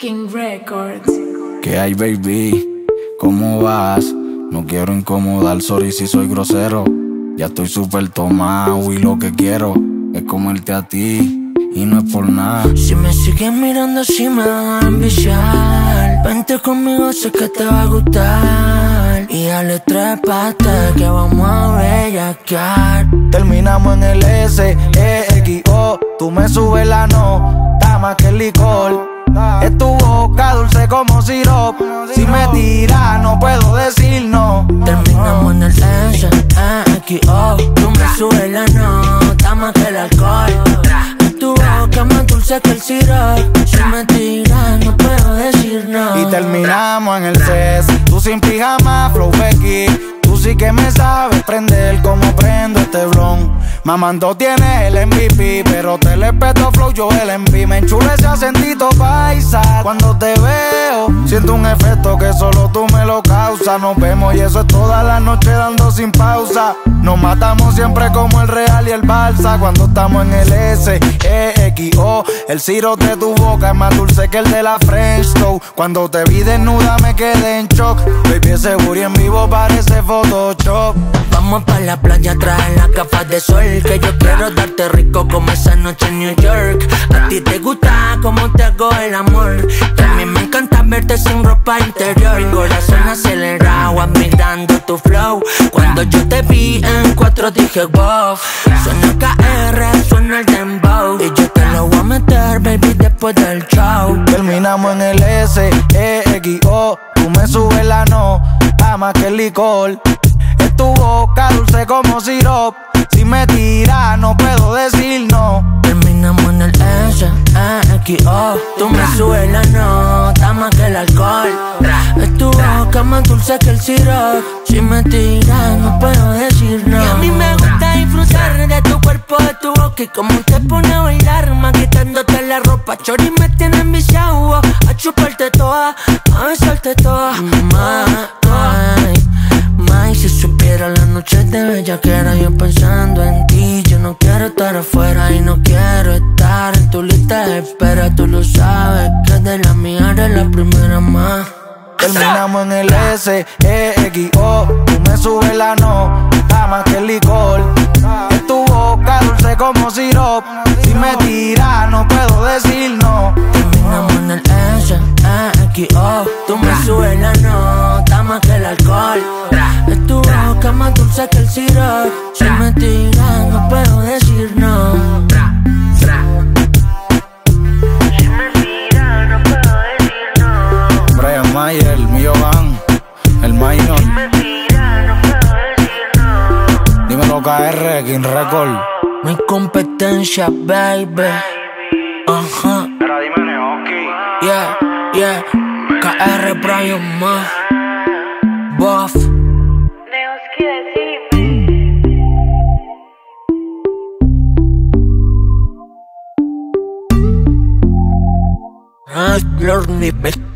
King Records. ¿Qué hay, baby? ¿Cómo vas? No quiero incomodar, sorry si soy grosero. Ya estoy súper tomado y lo que quiero es comerte a ti y no es por nada. Si me sigues mirando, si me vas a enviciar, vente conmigo, sé que te va a gustar. Y dale trépate que vamos a bellaquear. Terminamos en el S-E-X-O. Tú me subes la nota más que el licor. Es tu boca dulce como sirop. Si me tiras no puedo decir no. Terminamos en el S-E-X-O. Tú me subes la nota más que el alcohol. Es tu boca más dulce que el sirop. Si me tiras no puedo decir no. Y terminamos en el CES. Tú sin pijama, flow Becky. Tú sí que me sabes prender como prendo este blon. Mamando tienes el MVP, pero te le peto flow, yo el MVP. Me enchula ese acentito paisa. Cuando te veo, siento un efecto que solo tú me lo causas. Nos vemos y eso es toda la noche dando sin pausa. Nos matamos siempre como el Real y el Barça. Cuando estamos en el S-E-X-O. El syrup de tu boca es más dulce que el de la French Toast. Cuando te vi desnuda me quedé en shock. Baby, ese booty en vivo parece Photoshop. Vamos pa' la playa, trae las gafas de sol, que yo quiero darte rico como esa noche en New York. A ti te gusta como te hago el amor. También me encanta verte sin ropa interior. Mi corazón acelerado, admirando tu flow. Cuando yo te vi en 4 dije wow. Suena KR, suena el dembow. Y yo te lo voy a meter, baby, después del show. Terminamos en el S-E-X-O. Tú me subes la nota más que el licor. Es tu boca dulce como sirop. Si me tiras no puedo decir no. Terminamos en el S-E-X-O. Tú me subes la nota más que el alcohol. Es tu boca más dulce que el sirop. Si me tiras no puedo decir no. Y a mí me gusta disfrutar de tu cuerpo, de tu boca, y como te pone a bailar, más quitándote la ropa. Chori me tiene enviciado a chuparte toda, a besarte toda. May, si supiera la noche de bellaquera, yo pensando en ti. Yo no quiero estar afuera y no quiero estar en tu lista de espera. Tú lo sabes que de la mía eres la primera más. Terminamos en el S-E-X-O. Tú me subes la nota más que el licor. Es tu boca dulce como sirop. Si me tiras no puedo decir no. Terminamos en el S-E-X-O. Tú me subes la nota más que el alcohol. Es tu boca más dulce que el sirop. Si me tiras no puedo decir no. Brian Mayer, el mío van, el minor. Dímelo KR, King Record. No hay competencia, baby. Ajá. Pero dime Neoski. Yeah, yeah. KR Brian Ma. Buff. Neoski, decime. Los niveles.